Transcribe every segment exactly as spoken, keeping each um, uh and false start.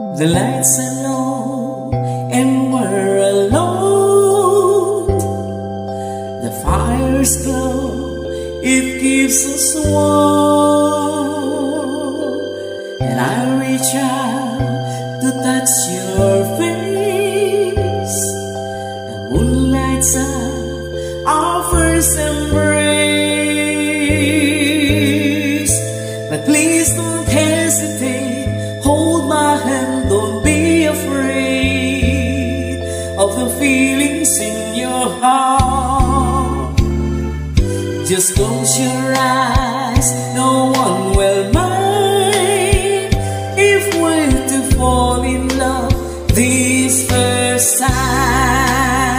The lights are low and we're alone. The fire's glow, it keeps us warm. And I reach out to touch your face. The moon lights up our first embrace. But please don't hesitate, hold my hand, don't be afraid of the feelings in your heart. Just close your eyes, no one will mind if we're to fall in love this first time.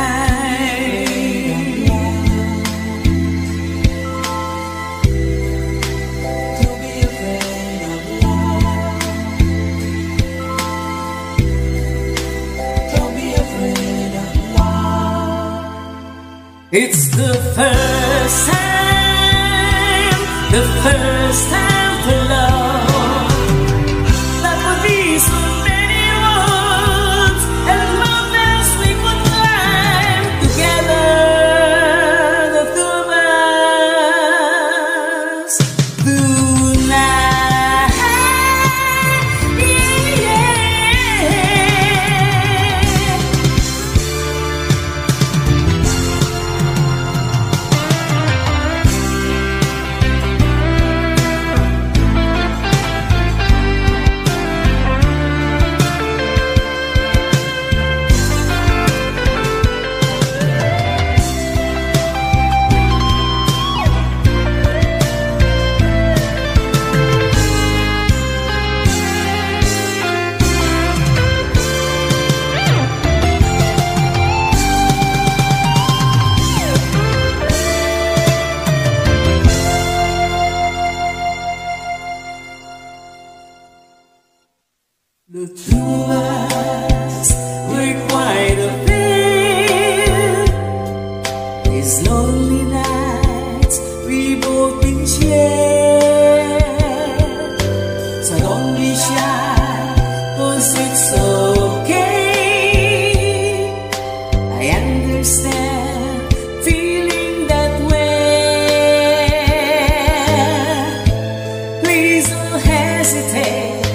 It's the first time, the first time for love. That would be so many roads and mountains we could climb together, the two of us, tonight. Yeah, the two of us, we're quite a pair. These lonely nights we both been shared. So don't be shy, cause it's okay. I understand feeling that way. Please don't hesitate,